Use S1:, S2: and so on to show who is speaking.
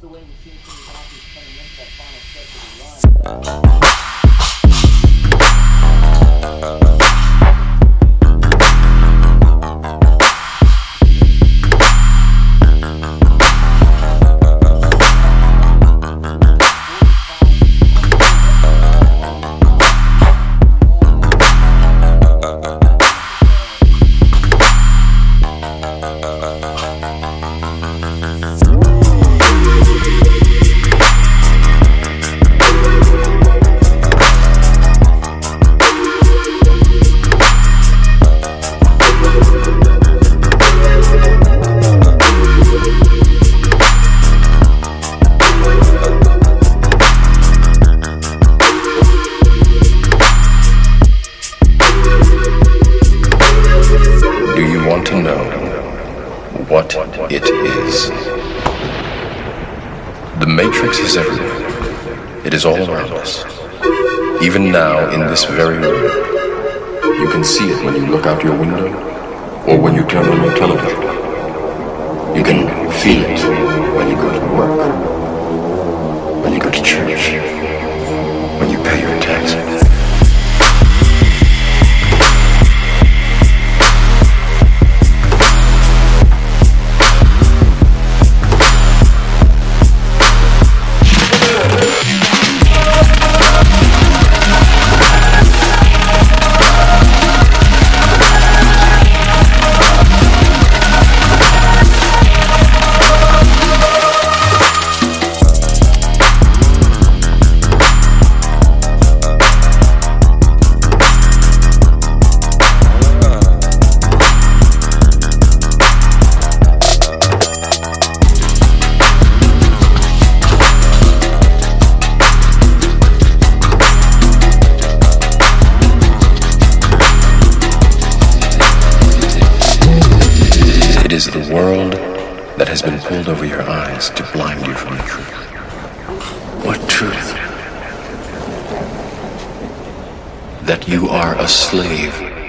S1: the way we've seen some of these athletes coming into that final stretch of the run.
S2: Want to know what it is? The Matrix is everywhere. It is all around us. Even now, in this very room. You can see it when you look out your window, or when you turn on your television. You can feel it when you go to work, when you go to church, when you pay your taxes. It is the world that has been pulled over your eyes to blind you from the truth. What truth? That you are a slave